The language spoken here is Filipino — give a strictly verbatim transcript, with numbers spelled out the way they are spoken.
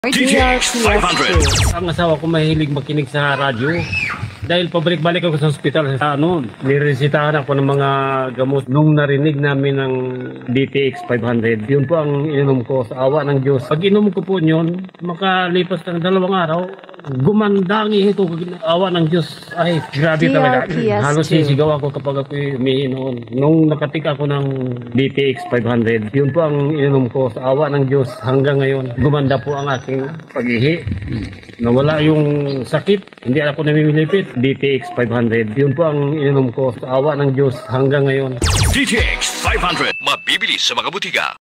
D J five hundred. Ang asawa ko mahilig makinig sa radyo. Dahil pabalik-balik ako sa ospital, sa ano, niresitahan ako ng mga gamot. Nung narinig namin ng D T X five hundred, yun po ang ininom ko sa awa ng Diyos. Pag inom ko po yun, makalipas ng dalawang araw, gumanda ang ihi ko, awa ng Diyos. Ay, grabe talaga. Halos sisigaw ako kapag ako umihi noon. Nung nakatik ako ng D T X five hundred, yun po ang ininom ko sa awa ng Diyos. Hanggang ngayon, gumanda po ang aking pag-ihi. Nawala yung sakit, hindi ako namimilipit. D T X five hundred, yun po ang ininom ko sa awa ng Diyos hanggang ngayon. D T X five hundred, mabibili sa mga butika.